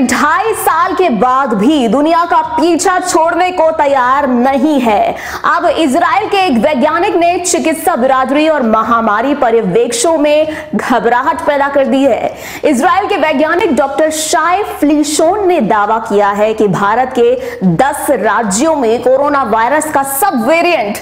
2.5 साल के बाद भी दुनिया का पीछा छोड़ने को तैयार नहीं है। अब इजराइल के एक वैज्ञानिक ने चिकित्सा बिरादरी और महामारी पर्यवेक्षकों में घबराहट पैदा कर दी है। इजराइल के वैज्ञानिक डॉक्टर शाय फ्लीशोन ने दावा किया है कि भारत के 10 राज्यों में कोरोना वायरस का सब वेरिएंट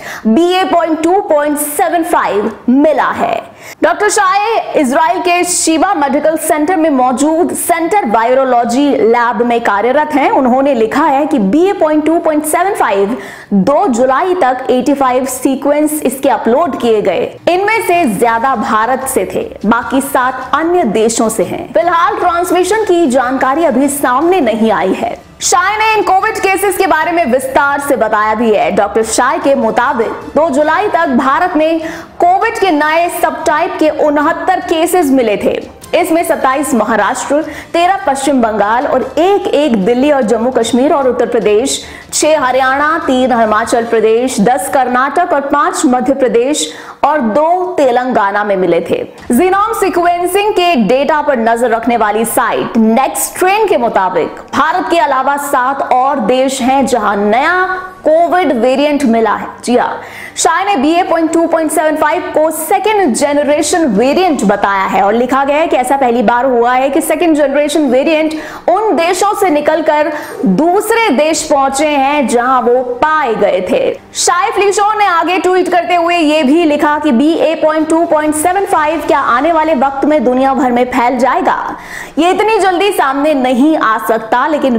BA.2.75 मिला है। डॉक्टर शाय इजराइल के शिवा मेडिकल सेंटर में मौजूद सेंटर वायरोलॉजी लैब में कार्यरत हैं। उन्होंने लिखा है कि BA.2.75 2 जुलाई तक 85 सीक्वेंस इसके अपलोड किए गए। इनमें से ज्यादा भारत से थे, बाकी 7 अन्य देशों से हैं। फिलहाल ट्रांसमिशन की जानकारी अभी सामने नहीं आई है। शाय ने इन कोविड केसेस के बारे में विस्तार से बताया भी है। डॉक्टर शाय के मुताबिक 2 जुलाई तक भारत में कोविड के नए सब टाइप के 69 केसेस मिले थे। इसमें 27 महाराष्ट्र, 13 पश्चिम बंगाल और एक दिल्ली और जम्मू कश्मीर और उत्तर प्रदेश, 6 हरियाणा, 3 हिमाचल प्रदेश, 10 कर्नाटक और 5 मध्य प्रदेश और 2 तेलंगाना में मिले थे। जीनोम सीक्वेंसिंग के डेटा पर नजर रखने वाली साइट नेक्स्ट ट्रेन के मुताबिक भारत के अलावा 7 और देश हैं जहां नया कोविड वेरिएंट मिला है। जी हां, शाय ने BA.2.75 को सेकेंड जनरेशन वेरिएंट बताया है और लिखा गया है कि ऐसा पहली बार हुआ है कि सेकेंड जनरेशन वेरिएंट उन देशों से निकलकर दूसरे देश पहुंचे हैं जहां वो पाए गए थे। शाय फ्लीशोन ने आगे ट्वीट करते हुए यह भी लिखा कि BA.2.75 क्या आने वाले वक्त में दुनिया भर में फैल जाएगा? ये इतनी जल्दी सामने नहीं आ सकता, लेकिन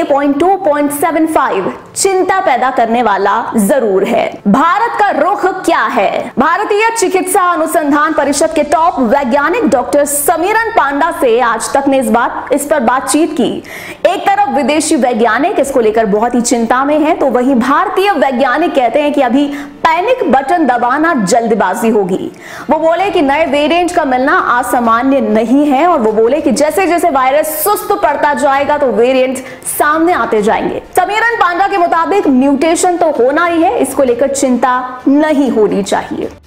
BA.2.75 चिंता पैदा करने वाला जरूर है। भारत का रुख क्या है? भारतीय चिकित्सा अनुसंधान परिषद के टॉप वैज्ञानिक डॉक्टर समीरन पांडा से आज तक ने इस पर बातचीत की। एक तरफ विदेशी वैज्ञानिक इसको लेकर बहुत ही चिंता में हैं, तो वहीं भारतीय वैज्ञानिक कहते हैं कि अभी पैनिक बटन दबाना जल्दबाजी होगी। वो बोले कि नए वेरिएंट का मिलना असामान्य नहीं है और वो बोले कि जैसे जैसे वायरस सुस्त पड़ता जाएगा तो वेरिएंट सामने आते जाएंगे। समीरन पांडा के मुताबिक म्यूटेशन तो होना ही है, इसको लेकर चिंता नहीं होनी चाहिए।